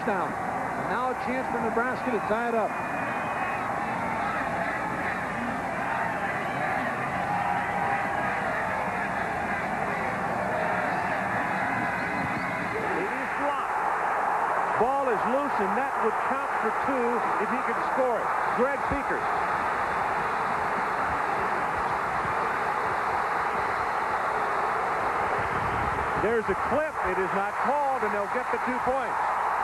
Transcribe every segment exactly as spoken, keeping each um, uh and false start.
touchdown. And now a chance for Nebraska to tie it up. Ball is loose, and that would count for two if he could score it. Greg Biekert. There's a clip. It is not called, and they'll get the two points.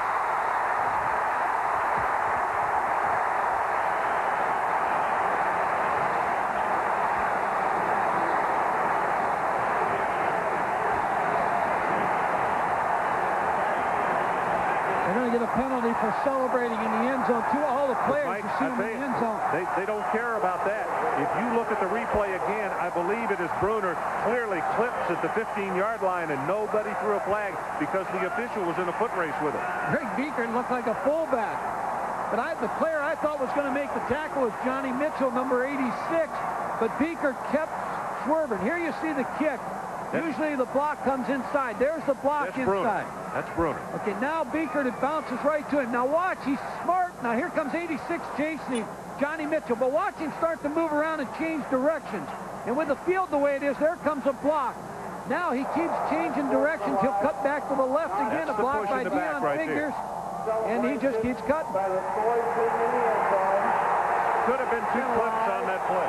Get a penalty for celebrating in the end zone. Two, all the players Mike, you see in the end zone. They, they don't care about that. If you look at the replay again, I believe it is Bruner clearly clips at the fifteen-yard line, and nobody threw a flag because the official was in a foot race with him. Greg Biekert looked like a fullback. But I, the player I thought was going to make the tackle was Johnny Mitchell, number eighty-six. But Biekert kept swerving. Here you see the kick. That's, Usually the block comes inside. There's the block that's inside. Bruner. That's Bruner. Okay, now Biekert, it bounces right to him. Now watch, he's smart. Now here comes eighty-six chasing him, Johnny Mitchell. But watch him start to move around and change directions. And with the field the way it is, there comes a block. Now he keeps changing directions. He'll cut back to the left again. That's a block by Deion right Figures. There. And he just keeps cutting. Could have been two clips on that play.